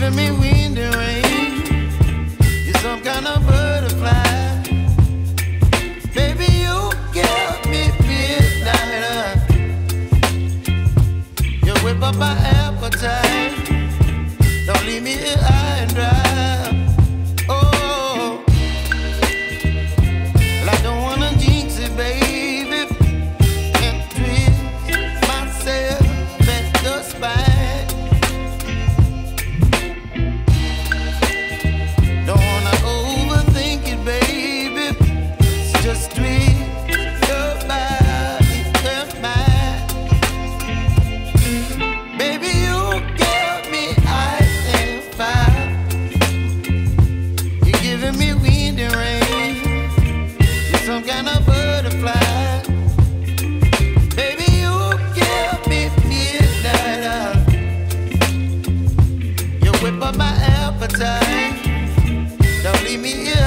giving me wind and rain. You're some kind of butterfly. Baby, you give me midnight. You whip up my appetite. Don't leave me here high and dry. Oh, well, I don't wanna jinx it, baby, and twist myself at the spine. Don't wanna overthink it, baby. It's just twist your body and mine. Baby, you give me ice and fire. You're giving me wind and rain. You're some kind of butterfly. Baby, you give me midnight. You whip up my appetite. Don't leave me here